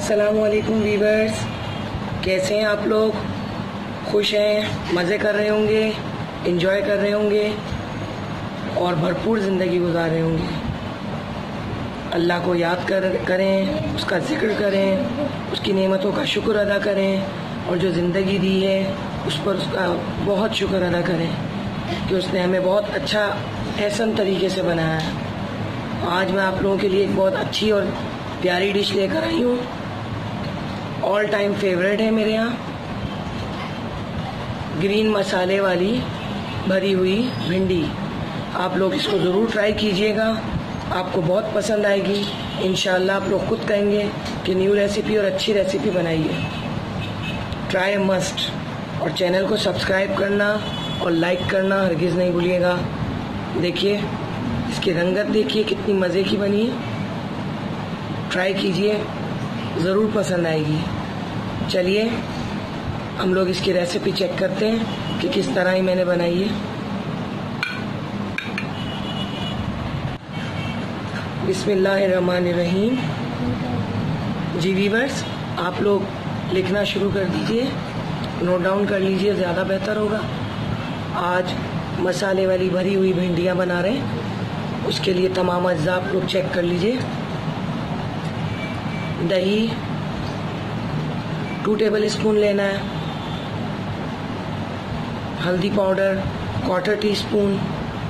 अस्सलामुअलैकुम वीवर्स, कैसे हैं आप लोग? खुश हैं, मज़े कर रहे होंगे, एंजॉय कर रहे होंगे और भरपूर ज़िंदगी गुजार रहे होंगे। अल्लाह को याद करें, उसका जिक्र करें, उसकी नेमतों का शुक्र अदा करें और जो ज़िंदगी दी है उस पर उसका बहुत शुक्र अदा करें कि उसने हमें बहुत अच्छा एहसन तरीके से बनाया है। आज मैं आप लोगों के लिए एक बहुत अच्छी और प्यारी डिश लेकर आई हूँ। ऑल टाइम फेवरेट है मेरे यहाँ, ग्रीन मसाले वाली भरी हुई भिंडी। आप लोग इसको ज़रूर ट्राई कीजिएगा, आपको बहुत पसंद आएगी इंशाल्लाह। आप लोग खुद कहेंगे कि न्यू रेसिपी और अच्छी रेसिपी बनाई है। Try must. और चैनल को सब्सक्राइब करना और लाइक करना हरगिज़ नहीं भूलिएगा। देखिए इसकी रंगत, देखिए कितनी मज़े की बनी है। ट्राई कीजिए, ज़रूर पसंद आएगी। चलिए हम लोग इसकी रेसिपी चेक करते हैं कि किस तरह ही मैंने बनाई है। बिस्मिल्लाहिर्रहमानिर्रहीम। जी वीवर्स, आप लोग लिखना शुरू कर दीजिए, नोट डाउन कर लीजिए, ज़्यादा बेहतर होगा। आज मसाले वाली भरी हुई भिंडियाँ बना रहे हैं, उसके लिए तमाम अज्जा आप लोग चेक कर लीजिए। दही 2 टेबल स्पून लेना है, हल्दी पाउडर 1/4 टीस्पून,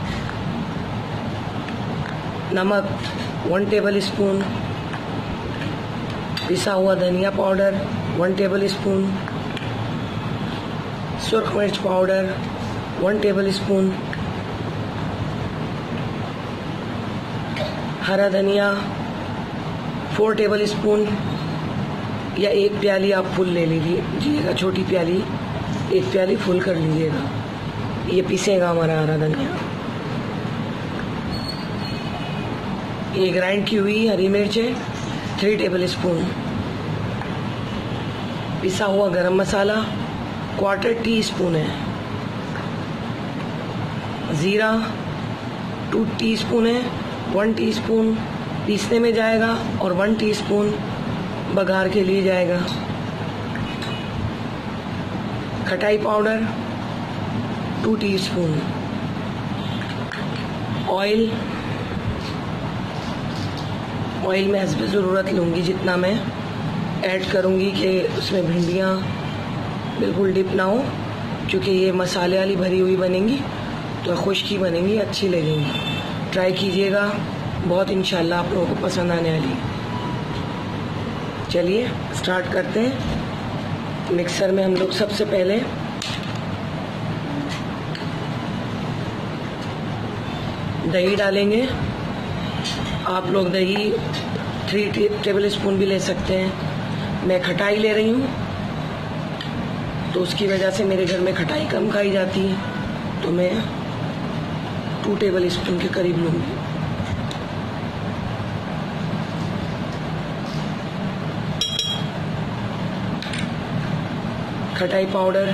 नमक 1 टेबल स्पून, पिसा हुआ धनिया पाउडर 1 टेबल स्पून, सुर्ख मिर्च पाउडर 1 टेबल स्पून, हरा धनिया 4 टेबल स्पून या 1 प्याली आप फुल ले लीजिएगा, छोटी प्याली 1 प्याली फुल कर लीजिएगा। ये पीसेगा हमारा हरा धनिया। ये ग्राइंड की हुई हरी मिर्च है 3 टेबल स्पून, पिसा हुआ गरम मसाला 1/4 टीस्पून है, ज़ीरा 2 टीस्पून है, 1 टीस्पून पीसने में जाएगा और 1 टीस्पून बघार के लिए जाएगा। खटाई पाउडर 2 टीस्पून, ऑयल मैं हस्ब ज़रूरत लूँगी, जितना मैं ऐड करूँगी कि उसमें भिंडियाँ बिल्कुल डिप ना हो, क्योंकि ये मसाले वाली भरी हुई बनेंगी तो खुश्की बनेंगी, अच्छी लगेंगी। ट्राई कीजिएगा, बहुत इंशाल्लाह आप लोगों को पसंद आने वाली है। चलिए स्टार्ट करते हैं। मिक्सर में हम लोग सबसे पहले दही डालेंगे। आप लोग दही 3 टेबल स्पून भी ले सकते हैं। मैं खटाई ले रही हूँ तो उसकी वजह से मेरे घर में खटाई कम खाई जाती है, तो मैं 2 टेबल स्पून के करीब लूँगी। खटाई पाउडर,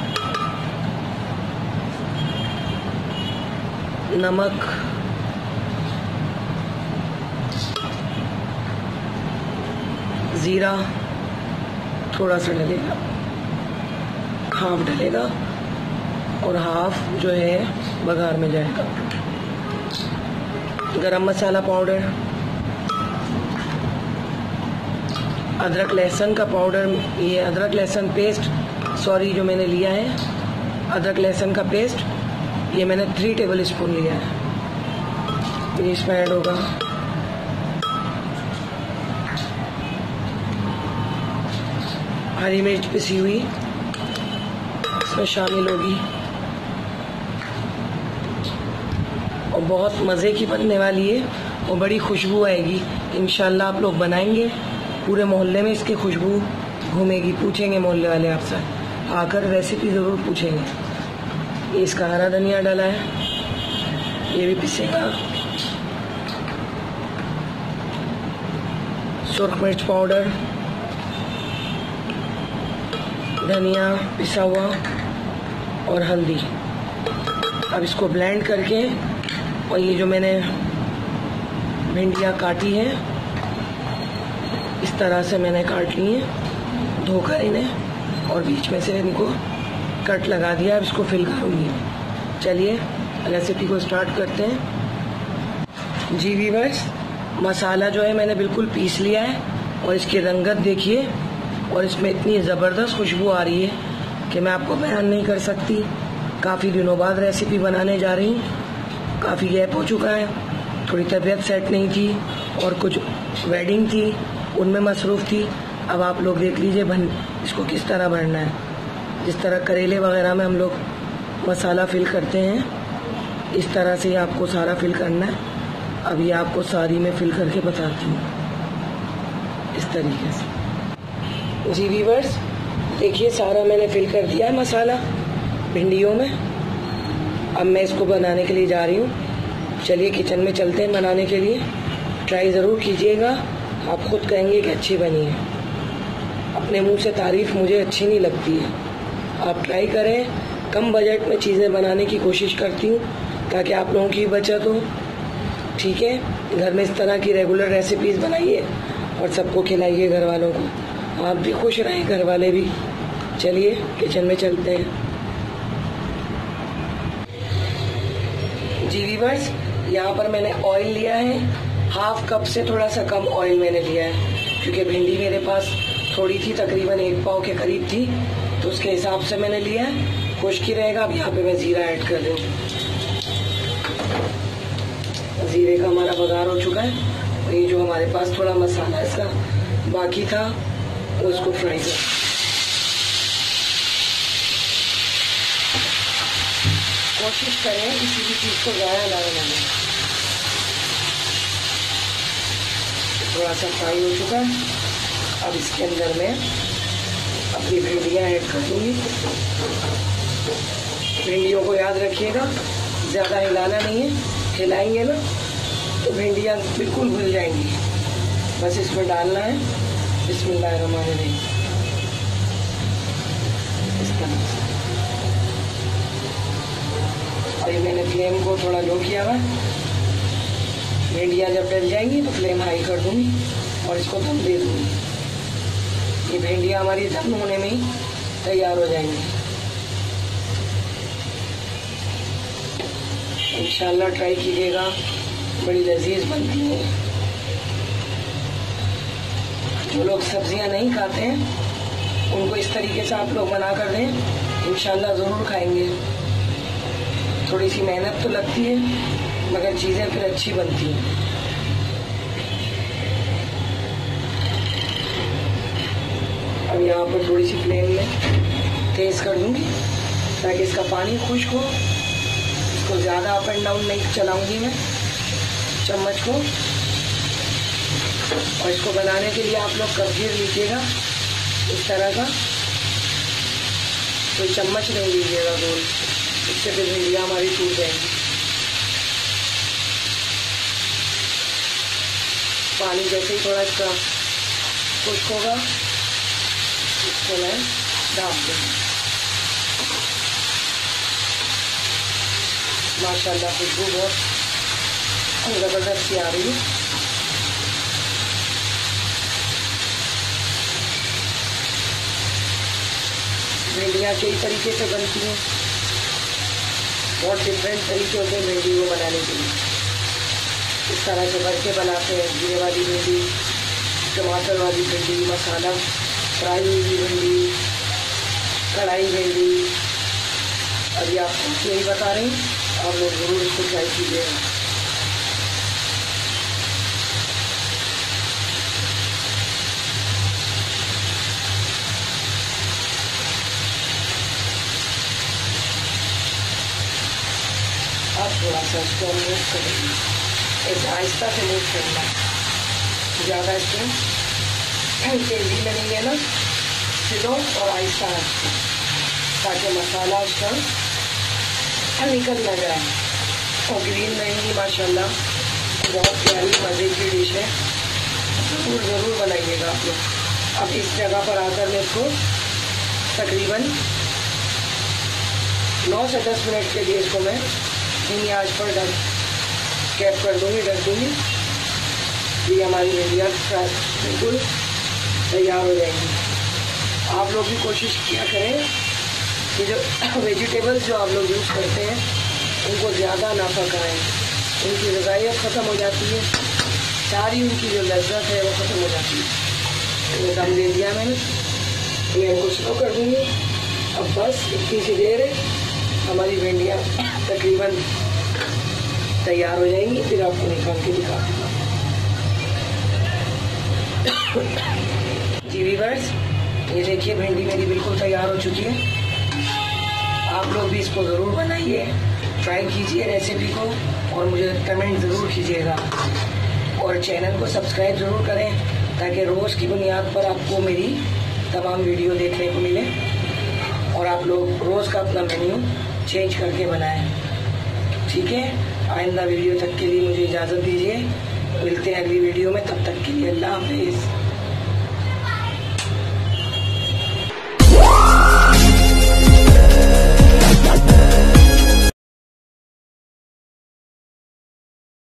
नमक, ज़ीरा थोड़ा सा डलेगा, हाफ डलेगा और हाफ जो है बघार में जाएगा। गरम मसाला पाउडर, अदरक लहसुन का पाउडर, ये अदरक लहसुन पेस्ट जो मैंने लिया है, अदरक लहसुन का पेस्ट ये मैंने 3 टेबल स्पून लिया है, ये इसमें ऐड होगा। हरी मिर्च पिसी हुई इसमें शामिल होगी और बहुत मज़े की बनने वाली है और बड़ी खुशबू आएगी इंशाल्लाह। आप लोग बनाएंगे, पूरे मोहल्ले में इसकी खुशबू घूमेगी। पूछेंगे मोहल्ले वाले आपसे, आकर रेसिपी ज़रूर पूछेंगे। ये इसका हरा धनिया डाला है, ये भी पिसेगा। सुर्ख मिर्च पाउडर, धनिया पिसा हुआ और हल्दी। अब इसको ब्लेंड करके और ये जो मैंने भिंडियाँ काटी हैं इस तरह से मैंने काट लिए, धोकर इन्हें, और बीच में से इनको कट लगा दिया। अब इसको फिल करूँगी। चलिए रेसिपी को स्टार्ट करते हैं। जी व्यूअर्स, मसाला जो है मैंने बिल्कुल पीस लिया है और इसकी रंगत देखिए, और इसमें इतनी ज़बरदस्त खुशबू आ रही है कि मैं आपको बयान नहीं कर सकती। काफ़ी दिनों बाद रेसिपी बनाने जा रही हूँ। काफ़ी गैप हो चुका है, थोड़ी तबीयत सेट नहीं थी और कुछ वेडिंग थी, उनमें मसरूफ़ थी। अब आप लोग देख लीजिए इसको किस तरह भरना है। जिस तरह करेले वगैरह में हम लोग मसाला फिल करते हैं, इस तरह से आपको सारा फिल करना है। अभी आपको सारी में फिल करके बताती हूँ इस तरीके से। जी व्यूअर्स, देखिए सारा मैंने फिल कर दिया है मसाला भिंडियों में। अब मैं इसको बनाने के लिए जा रही हूँ। चलिए किचन में चलते हैं बनाने के लिए। ट्राई ज़रूर कीजिएगा, आप खुद कहेंगे कि अच्छी बनी है। अपने मुंह से तारीफ़ मुझे अच्छी नहीं लगती है। आप ट्राई करें। कम बजट में चीज़ें बनाने की कोशिश करती हूँ ताकि आप लोगों की बचत हो। ठीक है, घर में इस तरह की रेगुलर रेसिपीज़ बनाइए और सबको खिलाइए, घर वालों को। आप भी खुश रहें, घर वाले भी। चलिए किचन में चलते हैं। जी व्यूअर्स, यहाँ पर मैंने ऑयल लिया है, हाफ कप से थोड़ा सा कम ऑयल मैंने लिया है, क्योंकि भिंडी मेरे पास थोड़ी थी, तकरीबन 1 पाव के करीब थी, तो उसके हिसाब से मैंने लिया है। खुश्क ही रहेगा। अब यहाँ पे मैं ज़ीरा ऐड कर दूँ। ज़ीरे का हमारा बघार हो चुका है और ये जो हमारे पास थोड़ा मसाला इसका बाकी था उसको फ्राई कर। कोशिश करें किसी भी चीज़ को ज़्यादा ना बनाने। थोड़ा सा फ्राई हो चुका है। अब इसके अंदर मैं अपनी भिंडियाँ ऐड कर दूँगी। भिंडियों को याद रखिएगा, ज़्यादा हिलाना नहीं है। हिलाएंगे ना तो भिंडियाँ बिल्कुल घुल जाएंगी। बस इसमें डालना है बिस्मिल्लाहिर्रहमानिर्रहीम, इस तरह से। और मैंने फ्लेम को थोड़ा लो किया हुआ। भिंडियाँ जब डल जाएंगी तो फ्लेम हाई कर दूँगी और इसको दम दे दूँगी। ये भिंडियाँ हमारी दम होने में ही तैयार हो जाएंगी। इंशाल्लाह ट्राई कीजिएगा, बड़ी लजीज बनती हैं। जो लोग सब्जियां नहीं खाते हैं उनको इस तरीके से आप लोग बना कर दें, इंशाल्लाह ज़रूर खाएंगे। थोड़ी सी मेहनत तो लगती है मगर चीज़ें फिर अच्छी बनती हैं। अब यहाँ पर थोड़ी सी फ्लेम में तेज़ कर दूँगी ताकि इसका पानी खुश्क हो। इसको ज़्यादा अप एंड डाउन नहीं चलाऊंगी मैं चम्मच को। और इसको बनाने के लिए आप लोग कपघीर लीजिएगा इस तरह का, कोई चम्मच नहीं लीजिएगा गोल, इससे फिर भिंडियाँ हमारी टूट जाएंगी। पानी जैसे ही थोड़ा इसका खुश्क होगा इसको मैं डाल दूँगी। माशाल्लाह खुशबू बहुत ज़बरदस्त सी आ रही है। भिंडियाँ कई तरीके से बनती हैं, बहुत डिफरेंट तरीके होते हैं भिंडी को बनाने के लिए। इस तरह से भर के बनाते हैं, जीरे वाली भिंडी, टमाटर वाली भिंडी, मसाला फ्राई हुई भिंडी, कढ़ाई भिंडी। अभी आपको यही बता रही हूँ, आप लोग ज़रूर इसको ट्राई कीजिएगा। अब थोड़ा सा इसको मूव करेंगे, ऐसे आहिस्ता से मूव करना, ज़्यादा इसको तेज़ी में नहीं लेना, स्लो और आहिस्ता आहिस्ता, ताकि मसाला उसका निकल ना जाए। और ग्रीन रहेंगी माशाल्लाह, बहुत प्यारी मज़े की डिश है, ज़रूर बनाइएगा आप लोग। अब इस जगह पर आकर मैं इसको तकरीबन 9 से 10 मिनट के लिए इसको मैं धीमी आंच पर कैप कर दूँगी, ढक दूँगी। ये हमारी भिंडियाँ बिल्कुल तैयार हो जाएंगी। आप लोग भी कोशिश किया करें कि जो वेजिटेबल्स जो आप लोग यूज़ करते हैं उनको ज़्यादा ना पकाएं, उनकी ग़िज़ाइयत ख़त्म हो जाती है, सारी उनकी जो लज्जत है वो ख़त्म हो जाती है। तो दम दे दिया मैंने, मैं इनको स्लो कर दूँगी। अब बस इतनी सी देर है, हमारी भिंडियाँ तकरीबन तैयार हो जाएंगी, फिर आपको निकाल के दिखा दूँगा। जी वीवर्स, ये देखिए भिंडी मेरी बिल्कुल तैयार हो चुकी है। आप लोग भी इसको ज़रूर बनाइए, ट्राई कीजिए रेसिपी को और मुझे कमेंट ज़रूर कीजिएगा और चैनल को सब्सक्राइब ज़रूर करें ताकि रोज़ की बुनियाद पर आपको मेरी तमाम वीडियो देखने को मिले और आप लोग रोज़ का अपना मेन्यू चेंज करके बनाएं। ठीक है, आइंदा वीडियो तक के लिए मुझे इजाज़त दीजिए। मिलते हैं अगली वीडियो में, तब तक के लिए अल्लाह हाफिज़।